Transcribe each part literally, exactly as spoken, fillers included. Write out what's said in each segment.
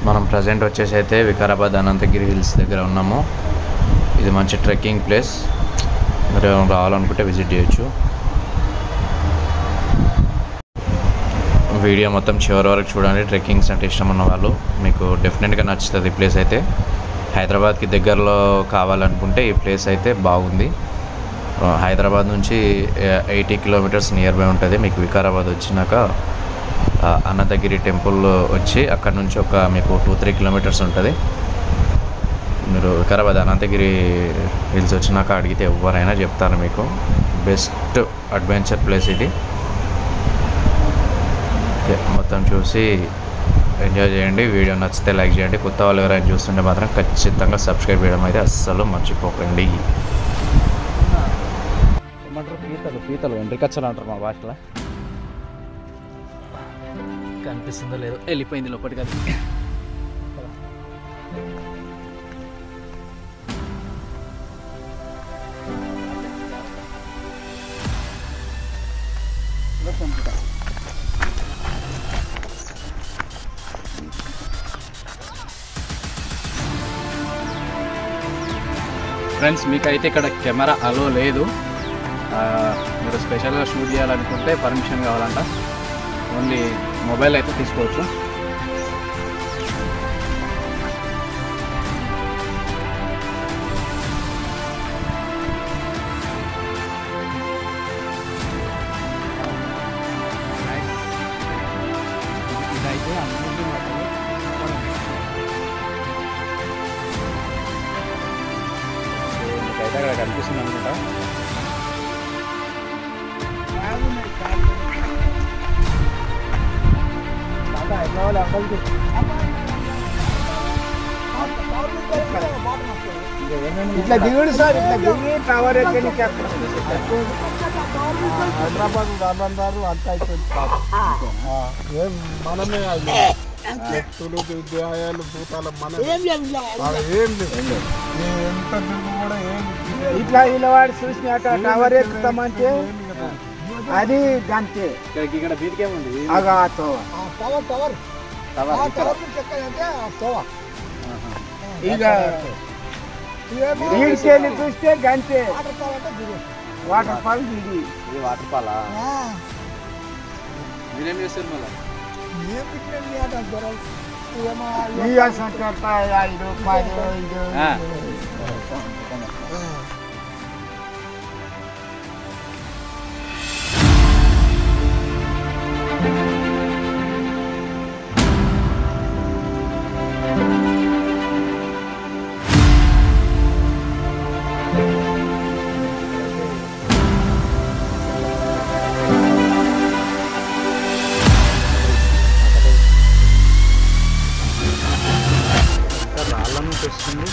మనం ప్రజెంట్ వచ్చేసి అయితే వికారాబాద్ అనంతగిరి హిల్స్ దగ్గర ఉన్నాము. ఇది మంచి ట్రెక్కింగ్ ప్లేస్, మీరు రావాలనుకుంటే విజిట్ చేయొచ్చు. వీడియో మొత్తం చివరి వరకు చూడండి. ట్రెక్కింగ్స్ అంటే ఇష్టం ఉన్న వాళ్ళు మీకు డెఫినెట్గా నచ్చుతుంది. ఈ ప్లేస్ అయితే హైదరాబాద్కి దగ్గరలో కావాలనుకుంటే ఈ ప్లేస్ అయితే బాగుంది. హైదరాబాద్ నుంచి ఎయిటీ కిలోమీటర్స్ నియర్ బై ఉంటుంది. మీకు వికారాబాద్ వచ్చినాక అనాథగిరి టెంపుల్ వచ్చి అక్కడ నుంచి ఒక మీకు టూ త్రీ కిలోమీటర్స్ ఉంటుంది. మీరు వికారాబాద్ అనంతగిరి హిల్స్ వచ్చినాక అడిగితే ఎవరైనా చెప్తారు మీకు. బెస్ట్ అడ్వెంచర్ ప్లేస్ ఇది. మొత్తం చూసి ఎంజాయ్ చేయండి. వీడియో నచ్చితే లైక్ చేయండి. కొత్త వాళ్ళు ఎవరైనా చూస్తుంటే మాత్రం ఖచ్చితంగా సబ్స్క్రైబ్ చేయడం అయితే అస్సలు మర్చిపోకండి. ఏమంటారు, పీతలు పీతలు ఎండ్రికచ్చలు అంటారు మా భాషలో. కనిపిస్తుందో లేదో, వెళ్ళిపోయింది లోపలికి. అది ఫ్రెండ్స్, మీకైతే ఇక్కడ కెమెరా అలో లేదు. మీరు స్పెషల్గా షూట్ చేయాలనుకుంటే పర్మిషన్ కావాలంట. ఓన్లీ మొబైల్ అయితే తీసుకోవచ్చు. ఇదైతే మీకైతే అక్కడ కనిపిస్తుంది అనుకుంటా. ఇట్లా దిగుడు సార్, ఇట్లా దిగి టవర్ ఎక్కడి హైదరాబాద్ దాదాపు అంతా అయిపోయింది. ఏం మనమే వ్యక్తులు విద్యాయాలు భూతాలు మనం ఏం లేదు. ఎంత దిగు కూడా ఏం ఇట్లా ఇలా వాడు చూసినట్ట టవర్ ఎక్కుతామంటే అది గంతే. ఇక్కడ బీటికేముంది టవర్ టవర్ ఇక వీడికెళ్ళి చూస్తే గంతే. వాటర్ ఫాల్ ఇది వాటర్ ఫాలా? మీరేం చేస్తారు మళ్ళీ? ఐదు రూపాయలు ఐదు రాళ్ళను తెస్తుంది.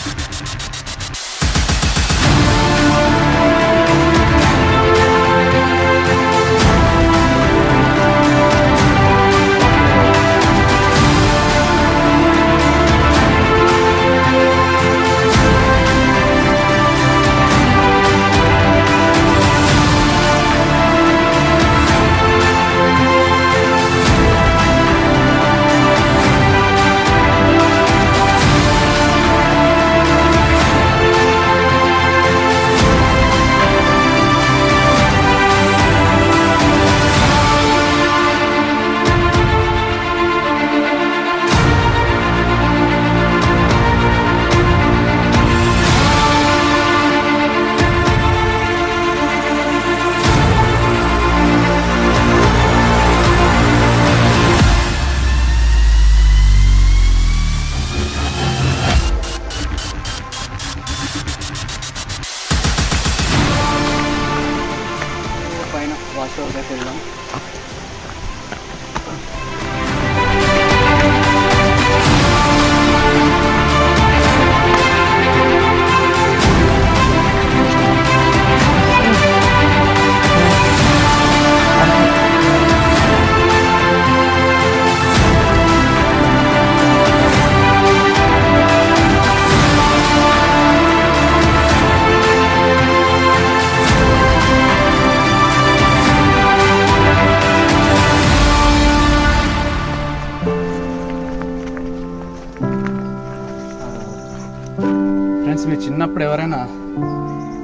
పైన వాష్ ఓవర్కి వెళ్దాం.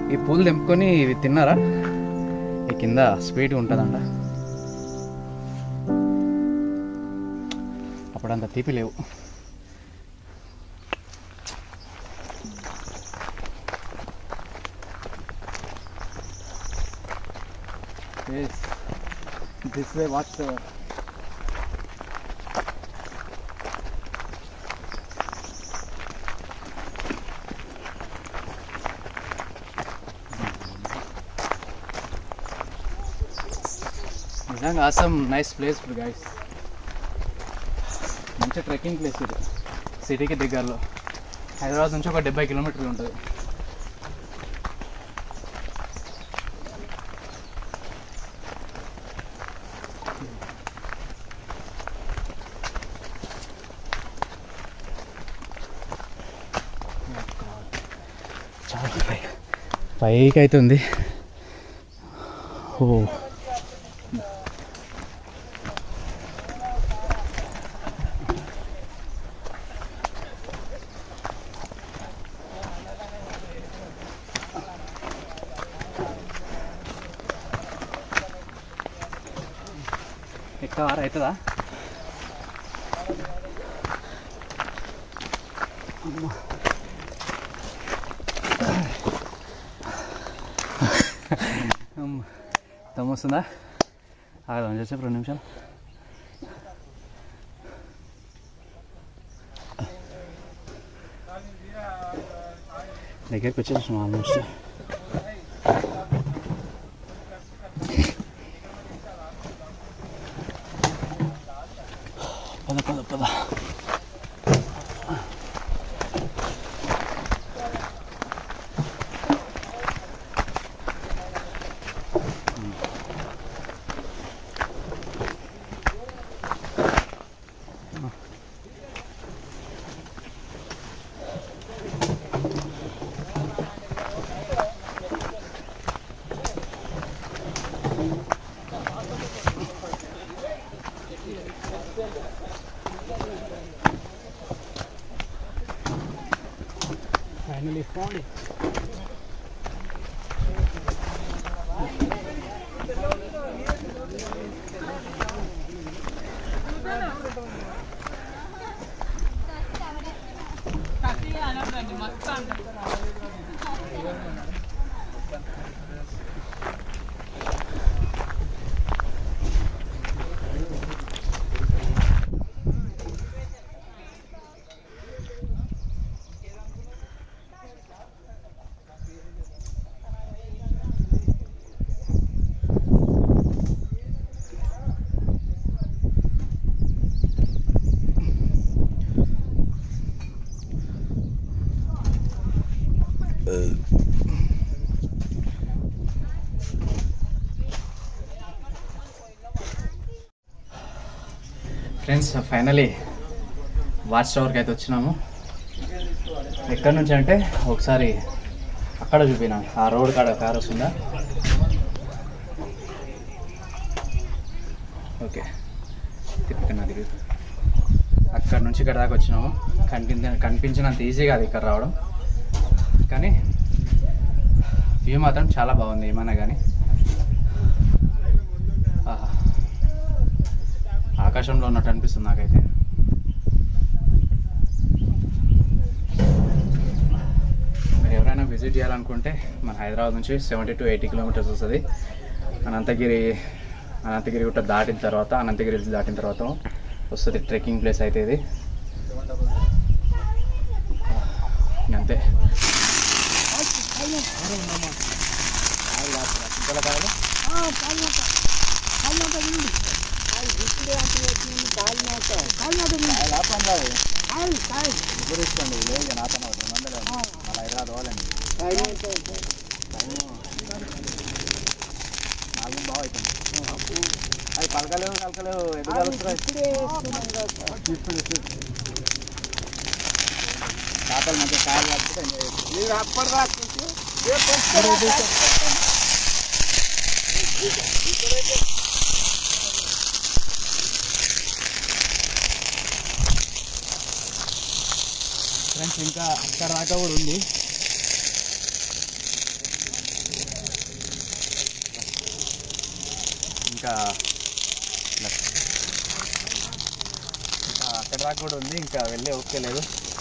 ఈ పూలు తెంపుకొని ఇవి తిన్నారా? ఈ కింద స్వీట్గా ఉంటుందంట, అప్పుడంత తీపి లేవు. దిస్ వే వాచ్ నిజంగా ఆసమ్ నైస్ ప్లేస్ గైస్. మంచి ట్రెక్కింగ్ ప్లేస్ ఇది, సిటీకి దగ్గరలో. హైదరాబాద్ నుంచి ఒక డెబ్బై కిలోమీటర్లు ఉంటుంది. చాలా పై పైకి అయితే ఉంది. ఓ ఎక్క వారు అవుతుందా? దమ్ వస్తుందా? ఆగదాం చేసే రెండు నిమిషాలు. దగ్గరికి వచ్చేసాం ఆల్మోస్ట్. పద పద పద. Finally found it. Friends finally watch టవర్కి అయితే వచ్చినాము. ఎక్కడి నుంచి అంటే ఒకసారి అక్కడ చూపినా, ఆ రోడ్ కాడ కార్ వస్తుందా? ఓకే తిప్పుకున్నా అది. అక్కడ నుంచి ఇక్కడ దాకా వచ్చినాము. కనిపించ కనిపించినంత ఈజీగా అది ఇక్కడ రావడం, కానీ వ్యూ మాత్రం చాలా బాగుంది. ఏమన్నా కానీ ఆహా, ఆకాశంలో ఉన్నట్టు అనిపిస్తుంది నాకైతే. మీరు ఎవరైనా విజిట్ చేయాలనుకుంటే మన హైదరాబాద్ నుంచి సెవెంటీ టు ఎయిటీ కిలోమీటర్స్ వస్తుంది. అనంతగిరి అనంతగిరి గుట్ట దాటిన తర్వాత, అనంతగిరి దాటిన తర్వాత వస్తుంది ట్రెక్కింగ్ ప్లేస్ అయితే ఇది. అంతే. నాలుగు బాగా అవుతుంది. అది పలకలేవు కలకలేవు ఎదురు చేపలు మంచిగా కాయలు కాకపోతే మీరు అప్పటి ఫ్రెండ్స్ ఇంకా అక్కడ దాకా కూడా ఉంది. ఇంకా ఇంకా అక్కడ దాకా కూడా ఉంది, ఇంకా వెళ్ళే ఓకే లేదు.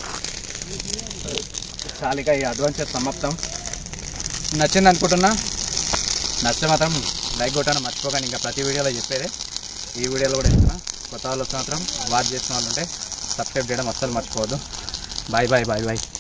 చాలిగా ఈ అడ్వెంచర్ సమాప్తం. నచ్చింది అనుకుంటున్నా. నచ్చితే మాత్రం లైక్ కొట్టాను మర్చిపోకండి. ఇంకా ప్రతి వీడియోలో చెప్పేదే ఈ వీడియోలో కూడా ఇస్తున్నా. కొత్త వాళ్ళు వస్తే మాత్రం వాచ్ చేసిన వాళ్ళు ఉంటే సబ్స్క్రైబ్ చేయడం అస్సలు మర్చిపోవద్దు. Bye bye bye bye.